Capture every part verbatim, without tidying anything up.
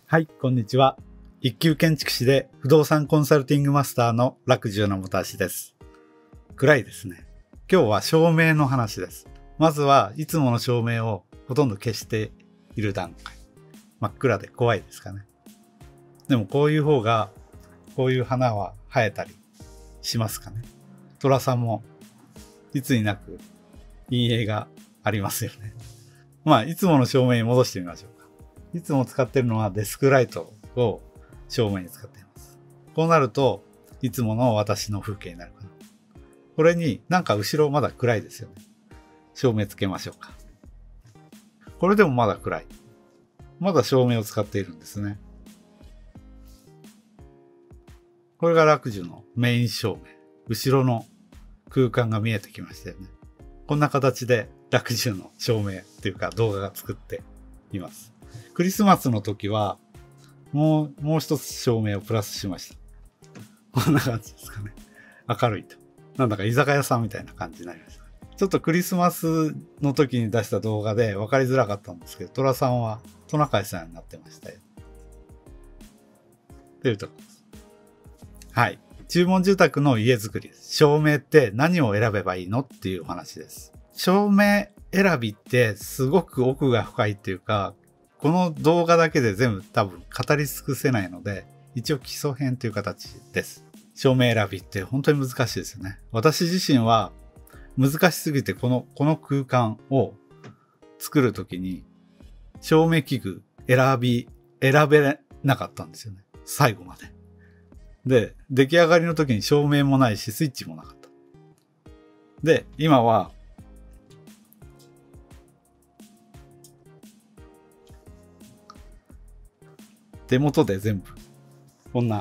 はい、こんにちは。一級建築士で不動産コンサルティングマスターの楽十の本橋です。暗いですね。今日は照明の話です。まずはいつもの照明をほとんど消している段階。真っ暗で怖いですかね。でもこういう方が、こういう花は生えたりしますかね。寅さんもいつになく陰影がありますよね。まあ、いつもの照明に戻してみましょうか。いつも使ってるのはデスクライトを照明に使っています。こうなると、いつもの私の風景になるかな。これになんか後ろまだ暗いですよね。照明つけましょうか。これでもまだ暗い。まだ照明を使っているんですね。これが楽寿のメイン照明。後ろの空間が見えてきましたよね。こんな形で楽寿の照明っていうか動画が作っています。クリスマスの時はもう、もう一つ照明をプラスしました。こんな感じですかね。明るいと。なんだか居酒屋さんみたいな感じになりました。ちょっとクリスマスの時に出した動画で分かりづらかったんですけど、寅さんはトナカイさんになってましたよ。というところです。はい。注文住宅の家づくりです。照明って何を選べばいいのっていうお話です。照明選びってすごく奥が深いっていうか、この動画だけで全部多分語り尽くせないので、一応基礎編という形です。照明選びって本当に難しいですよね。私自身は難しすぎてこの、この空間を作るときに照明器具選び、選べなかったんですよね。最後まで。で、出来上がりの時に照明もないしスイッチもなかった。で、今は手元で全部こんな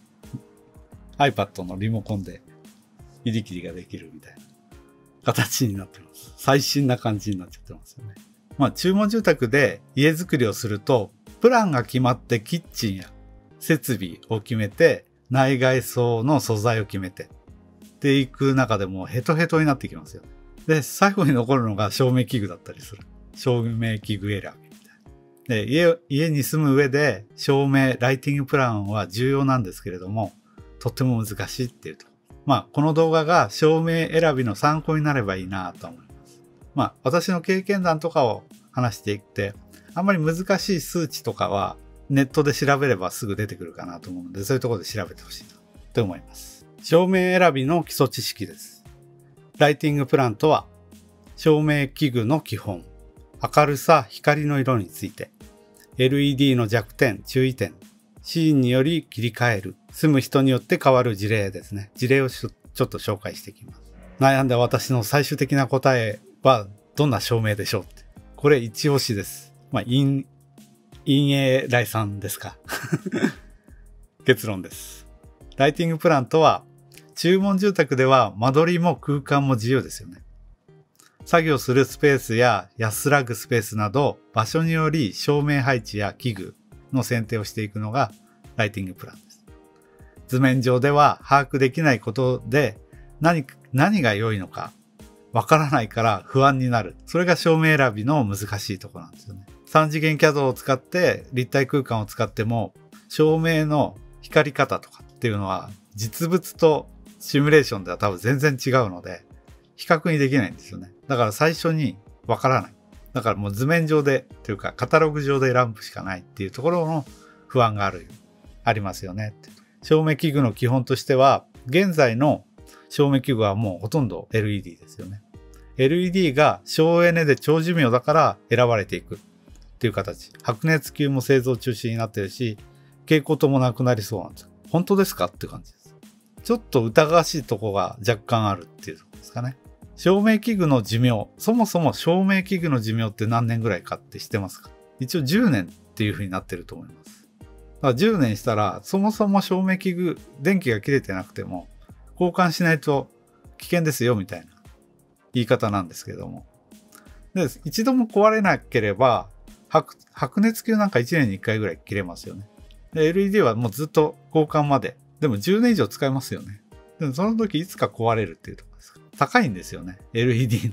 iPad のリモコンで入り切りができるみたいな形になってます。最新な感じになっちゃってますよね。まあ注文住宅で家づくりをするとプランが決まってキッチンや設備を決めて内外装の素材を決めてっていく中でもヘトヘトになってきますよね。で、最後に残るのが照明器具だったりする。照明器具選び。で 家, 家に住む上で照明、ライティングプランは重要なんですけれども、とっても難しいっていうと。まあ、この動画が照明選びの参考になればいいなと思います。まあ、私の経験談とかを話していって、あんまり難しい数値とかはネットで調べればすぐ出てくるかなと思うので、そういうところで調べてほしいなと思います。照明選びの基礎知識です。ライティングプランとは、照明器具の基本。明るさ、光の色について、エルイーディー の弱点、注意点、シーンにより切り替える、住む人によって変わる事例ですね。事例をちょっと紹介していきます。悩んだ私の最終的な答えはどんな照明でしょうって。これ一押しです。まあ、陰、陰影来産ですか。結論です。ライティングプランとは、注文住宅では間取りも空間も自由ですよね。作業するスペースや安らぐスペースなど場所により照明配置や器具の選定をしていくのがライティングプランです。図面上では把握できないことで何、何が良いのかわからないから不安になる。それが照明選びの難しいところなんですよね。三次元キャドを使って立体空間を使っても照明の光り方とかっていうのは実物とシミュレーションでは多分全然違うので比較にできないんですよね。だから最初にわからない。だからもう図面上でというかカタログ上で選ぶしかないっていうところの不安がある、ありますよねって。照明器具の基本としては、現在の照明器具はもうほとんど エルイーディー ですよね。エルイーディー が省エネで長寿命だから選ばれていくっていう形。白熱球も製造中止になってるし、蛍光灯もなくなりそうなんですよ。本当ですかって感じです。ちょっと疑わしいとこが若干あるっていうところですかね。照明器具の寿命、そもそも照明器具の寿命って何年ぐらいかって知ってますか？一応じゅうねんっていう風になってると思います。だからじゅうねんしたら、そもそも照明器具、電気が切れてなくても、交換しないと危険ですよみたいな言い方なんですけども。で、一度も壊れなければ、白、白熱球なんかいちねんにいっかいぐらい切れますよね。で、エルイーディー はもうずっと交換まで。でもじゅうねん以上使えますよね。でもその時いつか壊れるっていうところです。高いんですよね。エルイーディー の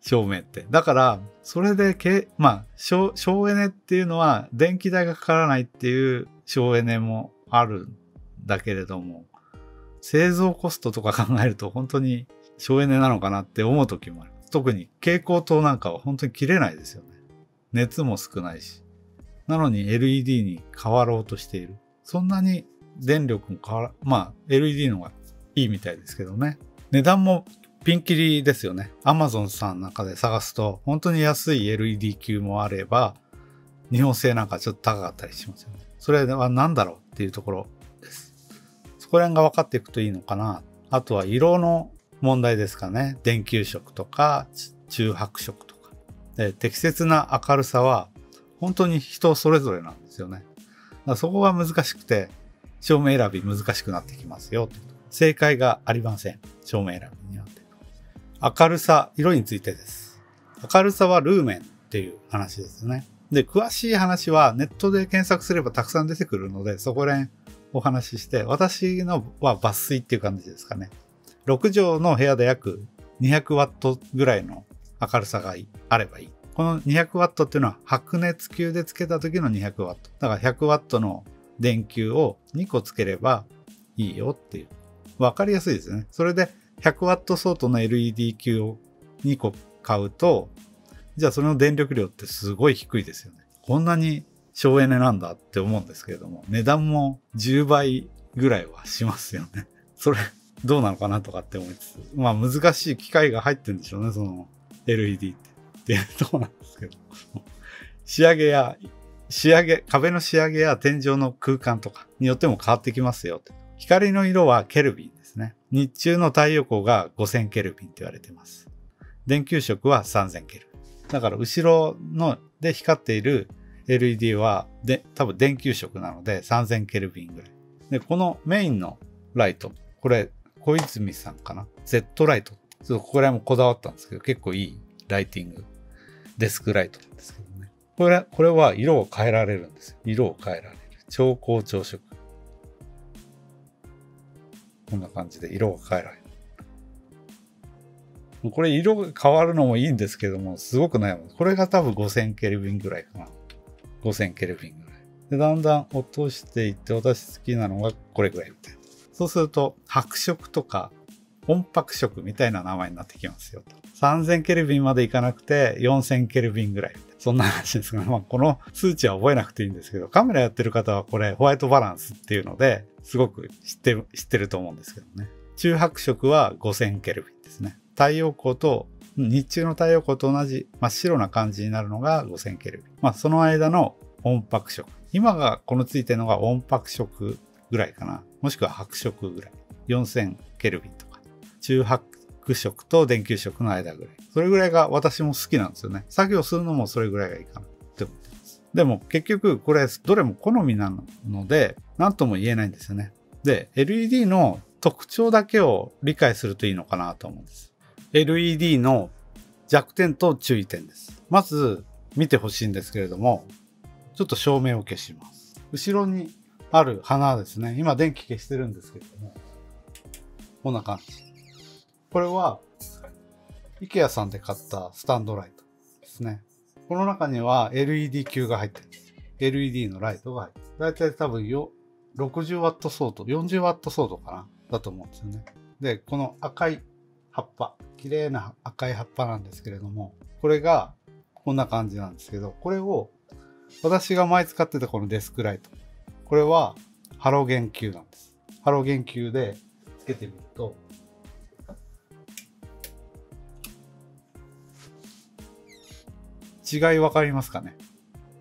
照明って。だから、それでけ、まあ、省、省エネっていうのは、電気代がかからないっていう省エネもあるんだけれども、製造コストとか考えると本当に省エネなのかなって思う時もある。特に蛍光灯なんかは本当に切れないですよね。熱も少ないし。なのに エルイーディー に変わろうとしている。そんなに電力も変わら、まあ エルイーディー の方がいいみたいですけどね。値段もピンキリですよね。Amazon さんなんかで探すと本当に安い エルイーディー 級もあれば、日本製なんかちょっと高かったりしますよね。それは何だろうっていうところです。そこら辺が分かっていくといいのかな。あとは色の問題ですかね。電球色とか中白色とか。で、適切な明るさは本当に人それぞれなんですよね。だからそこが難しくて、照明選び難しくなってきますよ。正解がありません。照明選びには。明るさ、色についてです。明るさはルーメンっていう話ですね。で、詳しい話はネットで検索すればたくさん出てくるので、そこら辺お話しして、私のは抜粋っていう感じですかね。ろく畳の部屋で約にひゃくワットぐらいの明るさがあればいい。このにひゃくワットっていうのは白熱球でつけた時のにひゃくワット。だからひゃくワットの電球をにこつければいいよっていう。わかりやすいですね。それでひゃくワット相当の エルイーディー 球をにこ買うと、じゃあそれの電力量ってすごい低いですよね。こんなに省エネなんだって思うんですけれども、値段もじゅうばいぐらいはしますよね。それどうなのかなとかって思いつつ、まあ難しい機械が入ってるんでしょうね、その エルイーディー って。っていうところなんですけど。仕上げや、仕上げ、壁の仕上げや天井の空間とかによっても変わってきますよ。光の色はケルビンですね。日中の太陽光がごせんケルビンって言われています。電球色はさんぜんケルビン。だから後ろので光っている エルイーディー はで多分電球色なのでさんぜんケルビンぐらい。で、このメインのライト、これ小泉さんかな ?Z ライト。ちょっとここら辺もこだわったんですけど、結構いいライティング。デスクライトなんですけどね。これ、これは色を変えられるんですよ。色を変えられる。超光調色。こんな感じで色が変えられる。これ色が変わるのもいいんですけども、すごく悩む。これが多分ごせんケルビンぐらいかな。ごせんケルビンぐらい。で、だんだん落としていって、私好きなのがこれぐらいみたいな。そうすると、白色とか、本白色みたいな名前になってきますよと。さんぜんケルビンまでいかなくてよんせんケルビンぐらい。そんな話ですが、まあ、この数値は覚えなくていいんですけど、カメラやってる方はこれホワイトバランスっていうので、すごく知ってる、知ってると思うんですけどね。中白色はごせんケルビンですね。太陽光と、日中の太陽光と同じ真っ白な感じになるのがごせんケルビン。まあ、その間の温白色。今がこのついてるのが温白色ぐらいかな。もしくは白色ぐらい。よんせんケルビンとか。中白色と電球色の間ぐらい。それぐらいが私も好きなんですよね。作業するのもそれぐらいがいいかなって思ってます。でも結局これどれも好みなので何とも言えないんですよね。で、エルイーディー の特徴だけを理解するといいのかなと思うんです。エルイーディー の弱点と注意点です。まず見てほしいんですけれども、ちょっと照明を消します。後ろにある花ですね。今電気消してるんですけれども、こんな感じ。これは IKEA さんで買ったスタンドライトですね。この中には エルイーディー 球が入ってるんです。エルイーディー のライトが入ってる。だいたい多分よろくじゅうワット相当、よんじゅうワット相当かなだと思うんですよね。で、この赤い葉っぱ、綺麗な赤い葉っぱなんですけれども、これがこんな感じなんですけど、これを私が前使ってたこのデスクライト。これはハロゲン球なんです。ハロゲン球でつけてみると、違いわかりますかね？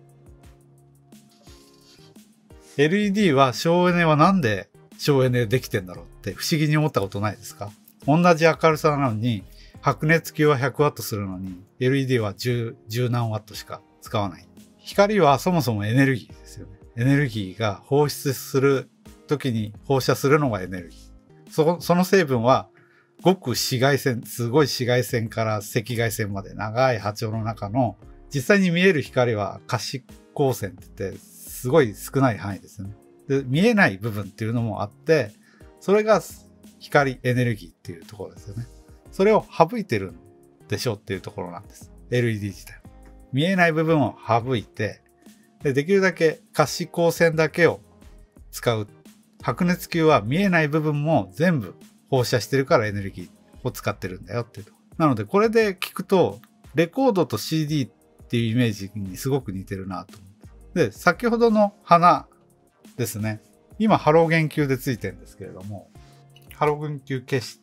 エルイーディー は省エネはなんで省エネできてんだろうって不思議に思ったことないですか？同じ明るさなのに白熱球はひゃくワットするのに エルイーディー はじゅう、じゅう何ワットしか使わない。光はそもそもエネルギーですよね。エネルギーが放出する時に放射するのがエネルギー。そ、その成分はごく紫外線、すごい紫外線から赤外線まで長い波長の中の実際に見える光は可視光線って言ってすごい少ない範囲ですよね。で、見えない部分っていうのもあって、それが光エネルギーっていうところですよね。それを省いてるんでしょっていうところなんです。エルイーディー 自体。見えない部分を省いて、で、できるだけ可視光線だけを使う。白熱球は見えない部分も全部放射してるからエネルギーを使ってるんだよっていうと。なのでこれで聞くと、レコードと シーディー っていうイメージにすごく似てるなと思って。で、先ほどの花ですね。今ハロゲン球でついてるんですけれども、ハロゲン球消して、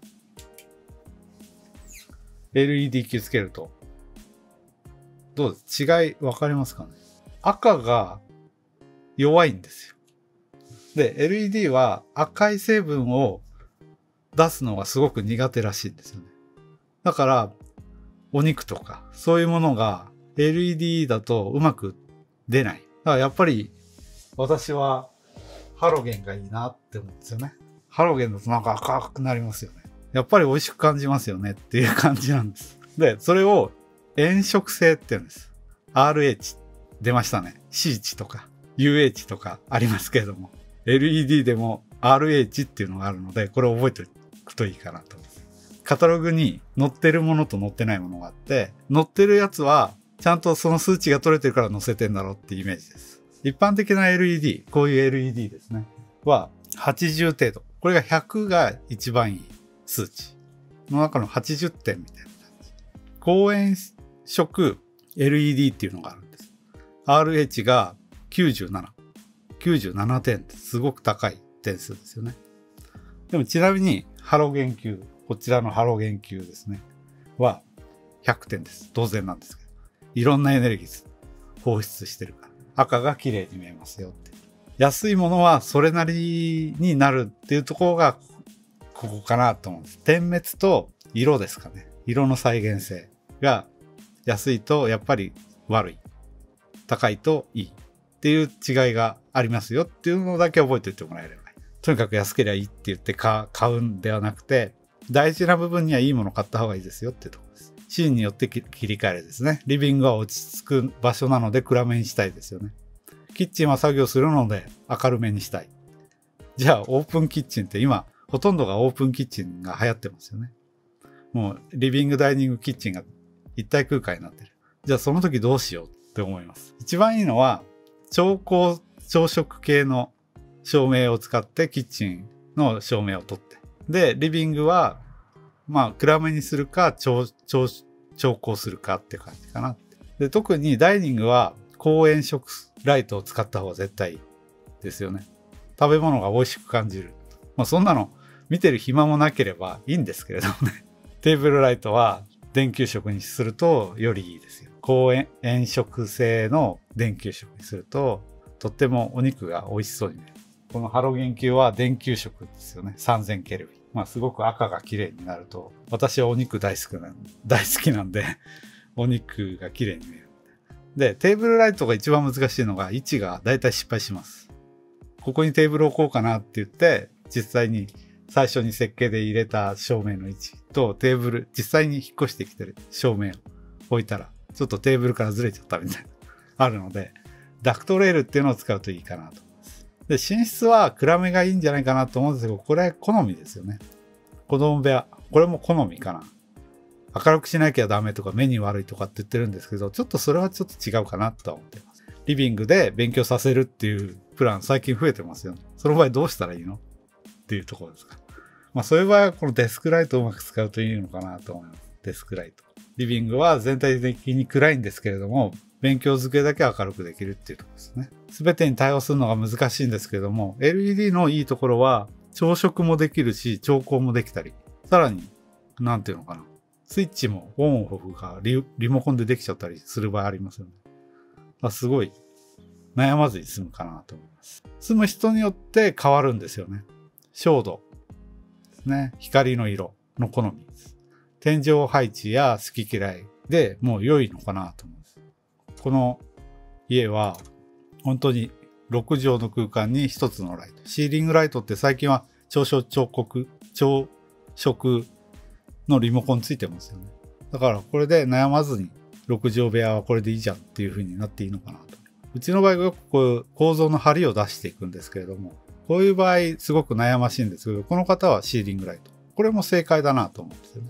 エルイーディー 球つけると、どうです？違いわかりますかね？赤が弱いんですよ。で、エルイーディー は赤い成分を出すのがすごく苦手らしいんですよね。だから、お肉とか、そういうものが エルイーディー だとうまく出ない。だからやっぱり、私はハロゲンがいいなって思うんですよね。ハロゲンだとなんか赤くなりますよね。やっぱり美味しく感じますよねっていう感じなんです。で、それを炎色性って言うんです。アールエイチ 出ましたね。C 値とか ユーエイチ とかありますけれども、エルイーディー でも アールエイチ っていうのがあるので、これを覚えておくといいかなと思います。カタログに載ってるものと載ってないものがあって、載ってるやつはちゃんとその数値が取れてるから載せてんだろうっていうイメージです。一般的な エルイーディー、こういう エルイーディー ですね。ははちじゅう程度。これがひゃくが一番いい数値。の中のはちじゅってんみたいな感じ。光炎色 エルイーディー っていうのがあるんです。アールエイチ がきゅうじゅうなな。きゅうじゅうななてんってすごく高い点数ですよね。でもちなみにハロゲン球、こちらのハロゲン球ですね。はひゃくてんです。当然なんですけど。いろんなエネルギー放出してるから。赤が綺麗に見えますよって。安いものはそれなりになるっていうところがここかなと思うんです。点滅と色ですかね。色の再現性が安いとやっぱり悪い。高いといい。っていう違いがありますよっていうのだけ覚えておいてもらえればいい。とにかく安ければいいって言って買うんではなくて、大事な部分にはいいものを買った方がいいですよっていうところです。シーンによって切り替えるですね。リビングは落ち着く場所なので暗めにしたいですよね。キッチンは作業するので明るめにしたい。じゃあオープンキッチンって今ほとんどがオープンキッチンが流行ってますよね。もうリビングダイニングキッチンが一体空間になってる。じゃあその時どうしようって思います。一番いいのは超光調色系の照明を使ってキッチンの照明を取って。で、リビングはまあ暗めにするか超、超、超光するかって感じかな。で、特にダイニングは光炎色ライトを使った方が絶対いいですよね。食べ物が美味しく感じる。まあそんなの見てる暇もなければいいんですけれどもね。テーブルライトは電球色にするとよりいいですよ。光炎色性の電球色にするととってもお肉が美味しそうになる。このハロゲン球は電球色ですよね。さんぜんケルビン。まあすごく赤が綺麗になると、私はお肉大好きなん大好きなんでお肉が綺麗に見える。で、テーブルライトが一番難しいのが位置がだいたい失敗します。ここにテーブルを置こうかなって言って、実際に最初に設計で入れた照明の位置とテーブル、実際に引っ越してきてる照明を置いたら、ちょっとテーブルからずれちゃったみたいな、あるので、ダクトレールっていうのを使うといいかなと思います。で、寝室は暗めがいいんじゃないかなと思うんですけど、これ好みですよね。子供部屋、これも好みかな。明るくしなきゃダメとか目に悪いとかって言ってるんですけど、ちょっとそれはちょっと違うかなとは思ってます。リビングで勉強させるっていうプラン最近増えてますよね。その場合どうしたらいいのっていうところですか。まあそういう場合はこのデスクライトをうまく使うといいのかなと思います。デスクライト。リビングは全体的に暗いんですけれども、勉強机だけ明るくできるっていうところですね。すべてに対応するのが難しいんですけれども、エルイーディー のいいところは調色もできるし、調光もできたり、さらに、なんていうのかな。スイッチもオンオフが リ, リモコンでできちゃったりする場合ありますよね。あ、すごい悩まずに済むかなと思います。住む人によって変わるんですよね。照度ですね。光の色の好みです。天井配置や好き嫌いでもう良いのかなと思います。この家は本当にろくじょうの空間にひとつのライト。シーリングライトって最近は超色彫刻、超色のリモコンついてますよね。だからこれで悩まずにろくじょう部屋はこれでいいじゃんっていう風になっていいのかなと。うちの場合はよくこういう構造の梁を出していくんですけれども、こういう場合すごく悩ましいんですけど、この方はシーリングライト。これも正解だなと思うんですよね。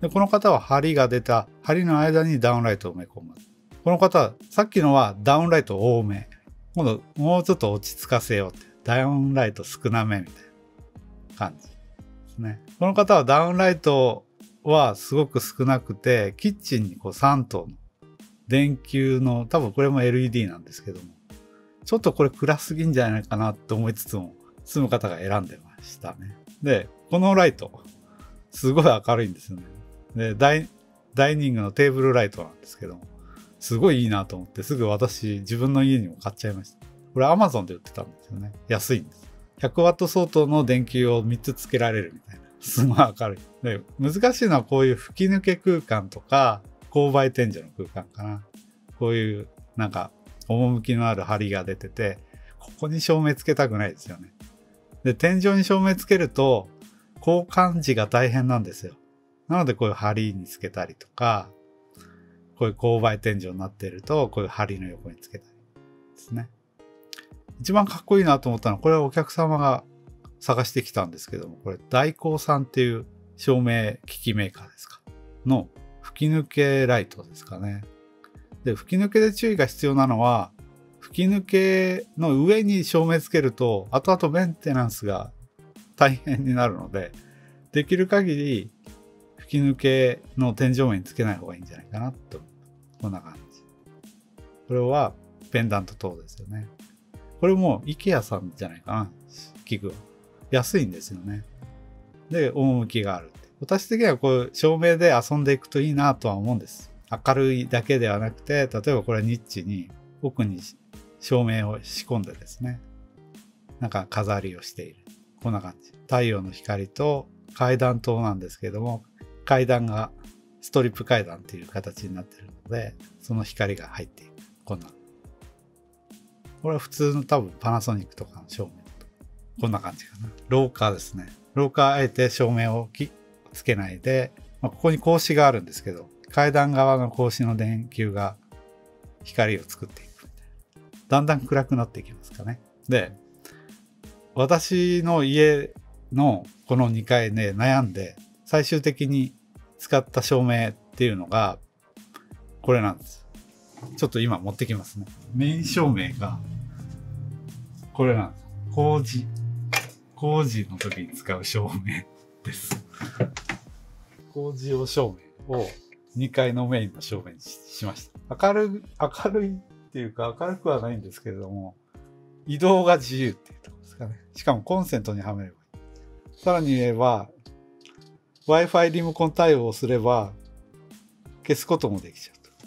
で、この方は針が出た、針の間にダウンライトを埋め込む。この方は、さっきのはダウンライト多め。今度、もうちょっと落ち着かせようって。ダウンライト少なめみたいな感じですね。この方はダウンライトはすごく少なくて、キッチンにこうさん灯の電球の、多分これも エルイーディー なんですけども、ちょっとこれ暗すぎんじゃないかなと思いつつも、住む方が選んでましたね。で、このライト、すごい明るいんですよね。で、ダイ、ダイニングのテーブルライトなんですけども、すごいいいなと思って、すぐ私、自分の家にも買っちゃいました。これ Amazon で売ってたんですよね。安いんです。ひゃくワット相当の電球をみっつつけられるみたいな。すごい明るい。で、難しいのはこういう吹き抜け空間とか、勾配天井の空間かな。こういう、なんか、趣のある梁が出てて、ここに照明つけたくないですよね。で、天井に照明つけると、交換時が大変なんですよ。なので、こういう梁につけたりとか、こういう勾配天井になっていると、こういう梁の横につけたりですね。一番かっこいいなと思ったのは、これはお客様が探してきたんですけども、これ大光さんっていう照明機器メーカーですかの吹き抜けライトですかね。で、吹き抜けで注意が必要なのは、吹き抜けの上に照明つけると、後々メンテナンスが大変になるので、できる限り吹き抜けの天井面につけない方がいいんじゃないかなと。こんな感じ。これはペンダント灯ですよね。これも IKEA さんじゃないかな。器具は。安いんですよね。で、趣がある。私的にはこういう照明で遊んでいくといいなとは思うんです。明るいだけではなくて、例えばこれはニッチに奥に照明を仕込んでですね。なんか飾りをしている。こんな感じ。太陽の光と階段灯なんですけども、階段がストリップ階段っていう形になっているので、その光が入っている。こんな。これは普通の多分パナソニックとかの照明と。こんな感じかな。廊下ですね。廊下あえて照明をつけないで、まあ、ここに格子があるんですけど、階段側の格子の電球が光を作っていくみたいな。だんだん暗くなっていきますかね。で、私の家のこのにかいで悩んで、最終的に使った照明っていうのが、これなんです。ちょっと今持ってきますね。メイン照明が、これなんです。工事、工事の時に使う照明です。工事用照明をにかいのメインの照明に し, しました。明るい、明るいっていうか明るくはないんですけれども、移動が自由っていうところですかね。しかもコンセントにはめればいい。さらに言えば、Wi-Fi リモコン対応をすれば、消すこともできちゃうと。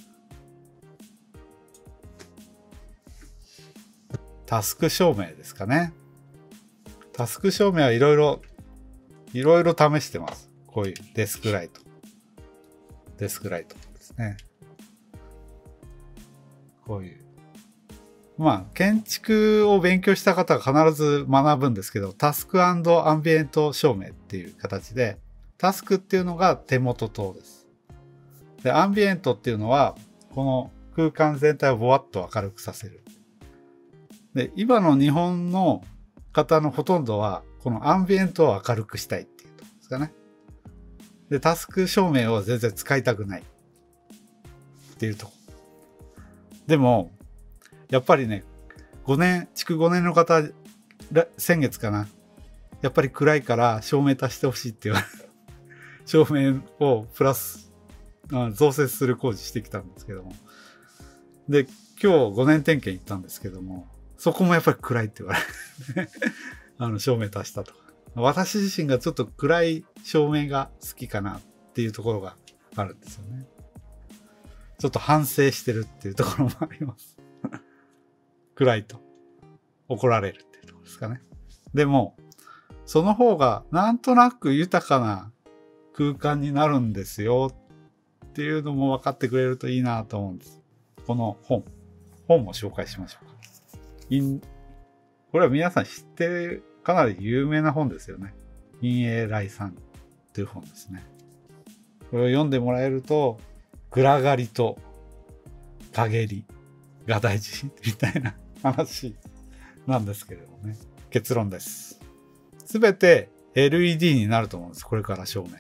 タスク照明ですかね。タスク照明はいろいろ、いろいろ試してます。こういうデスクライト。デスクライトですね。こういう。まあ、建築を勉強した方は必ず学ぶんですけど、タスク&アンビエント照明っていう形で、タスクっていうのが手元灯です。で、アンビエントっていうのは、この空間全体をぼわっと明るくさせる。で、今の日本の方のほとんどは、このアンビエントを明るくしたいっていうところですかね。で、タスク照明を全然使いたくないっていうところ。でも、やっぱりね、ごねん、築ごねんの方、先月かな。やっぱり暗いから照明足してほしいって言われる。照明をプラス、増設する工事してきたんですけども。で、今日ごねん点検行ったんですけども、そこもやっぱり暗いって言われる。あの、照明足したとか。私自身がちょっと暗い照明が好きかなっていうところがあるんですよね。ちょっと反省してるっていうところもあります。暗いと怒られるっていうところですかね。でも、その方がなんとなく豊かな空間になるんですよっていうのも分かってくれるといいなと思うんです。この本。本も紹介しましょうか。これは皆さん知ってるかなり有名な本ですよね。陰影来さんという本ですね。これを読んでもらえると、暗がりと陰りが大事みたいな話なんですけれどもね。結論です。すべて エルイーディー になると思うんです。これから照明。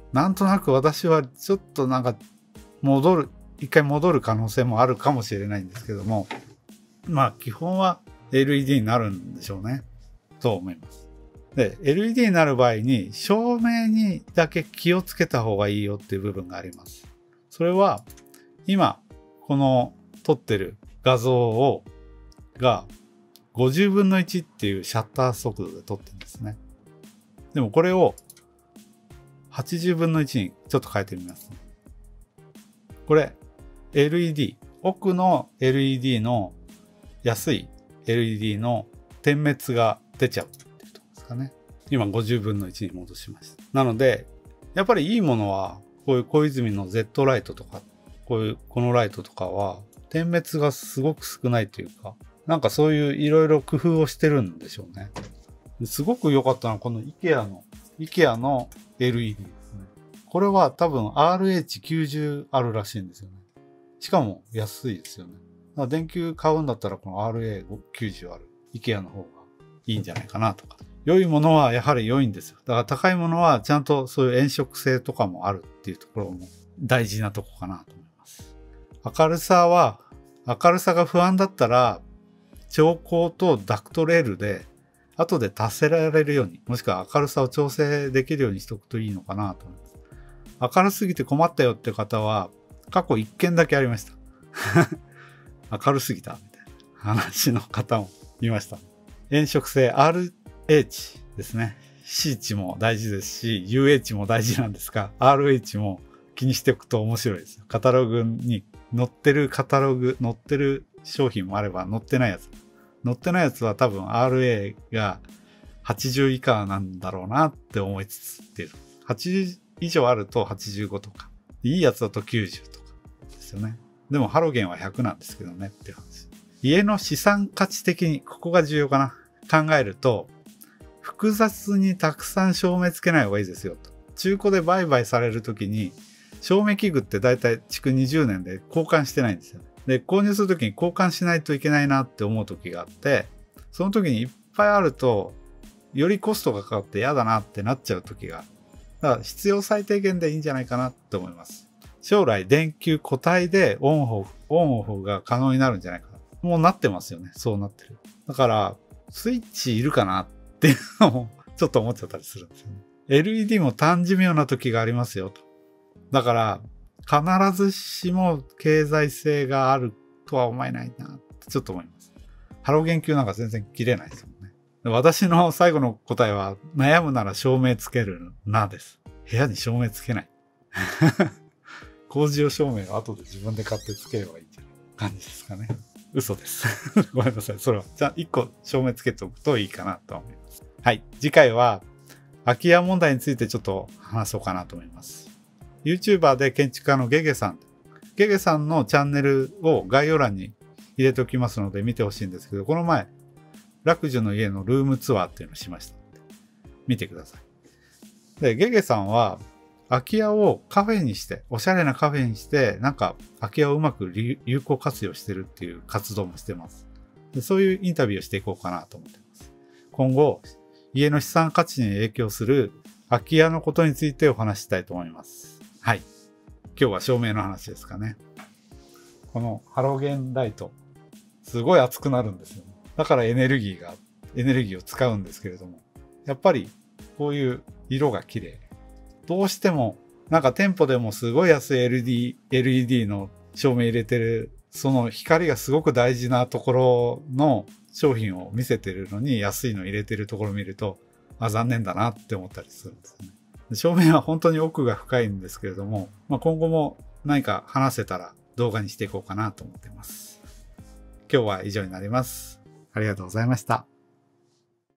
なんとなく私はちょっとなんか戻る、一回戻る可能性もあるかもしれないんですけども、まあ基本は エルイーディー になるんでしょうね。と思います。で、エルイーディー になる場合に照明にだけ気をつけた方がいいよっていう部分があります。それは今この撮ってる画像をがごじゅうぶんのいちっていうシャッター速度で撮ってるんですね。でもこれをはちじゅうぶんのいちにちょっと変えてみます。これ エルイーディー、奥の エルイーディー の安い エルイーディー の点滅が出ちゃうっていうところですかね。今ごじゅうぶんのいちに戻しました。なので、やっぱりいいものは、こういう小泉の Z ライトとか、こういうこのライトとかは、点滅がすごく少ないというか、なんかそういういろいろ工夫をしてるんでしょうね。すごく良かったのは、この IKEA の、IKEA の エルイーディー ですね。これは多分 アールエイチきゅうじゅう あるらしいんですよね。しかも安いですよね。だから電球買うんだったらこの アールエーきゅうじゅう ある IKEA の方がいいんじゃないかなとか。良いものはやはり良いんですよ。だから高いものはちゃんとそういう炎色性とかもあるっていうところも大事なとこかなと思います。明るさは、明るさが不安だったら調光とダクトレールで後で足せられるように、もしくは明るさを調整できるようにしておくといいのかなと思います。明るすぎて困ったよって方は過去いっけんだけありました。明るすぎたみたいな話の方もいました。炎色性 アールエイチ ですね。C 値も大事ですし、ユーエイチ も大事なんですが、アールエイチ も気にしておくと面白いですよ。カタログに載ってるカタログ、載ってる商品もあれば載ってないやつ。載ってないやつは多分 アールエー がはちじゅう以下なんだろうなって思いつつっていう。はちじゅう以上あるとはちじゅうごとか。いいやつだときゅうじゅうとかですよね。でもハロゲンはひゃくなんですけどねっていう話。家の資産価値的に、ここが重要かな。考えると、複雑にたくさん照明つけない方がいいですよと。中古で売買されるときに、照明器具ってだいたい築にじゅうねんで交換してないんですよ。で、購入するときに交換しないといけないなって思うときがあって、その時にいっぱいあると、よりコストがかかって嫌だなってなっちゃうときがある。だから必要最低限でいいんじゃないかなって思います。将来電球固体でオンオフ、オンオフが可能になるんじゃないかな。もうなってますよね。そうなってる。だから、スイッチいるかなっていうのもちょっと思っちゃったりするんですよね。エルイーディー も単寿命な時がありますよと。だから、必ずしも経済性があるとは思えないなってちょっと思います。ハロゲン球なんか全然切れないですもんね。私の最後の答えは、悩むなら照明つけるなです。部屋に照明つけない。工事用照明を後で自分で買ってつければいいんじゃない感じですかね。嘘です。ごめんなさい。それは。じゃあ、一個照明つけておくといいかなと思います。はい。次回は、空き家問題についてちょっと話そうかなと思います。YouTuber で建築家のゲゲさん。ゲゲさんのチャンネルを概要欄に入れておきますので見てほしいんですけど、この前、ラクジュの家のルームツアーっていうのをしました。見てください。で、ゲゲさんは、空き家をカフェにして、おしゃれなカフェにして、なんか空き家をうまく有効活用してるっていう活動もしてます。で、そういうインタビューをしていこうかなと思っています。今後、家の資産価値に影響する空き家のことについてお話ししたいと思います。はい。今日は照明の話ですかね。このハロゲンライト、すごい熱くなるんですよね。だからエネルギーが、エネルギーを使うんですけれども、やっぱりこういう色が綺麗。どうしても、なんか店舗でもすごい安い エルイーディー、エルイーディー の照明入れてる、その光がすごく大事なところの商品を見せてるのに安いの入れてるところを見ると、あ、残念だなって思ったりするんですね。照明は本当に奥が深いんですけれども、まあ、今後も何か話せたら動画にしていこうかなと思っています。今日は以上になります。ありがとうございました。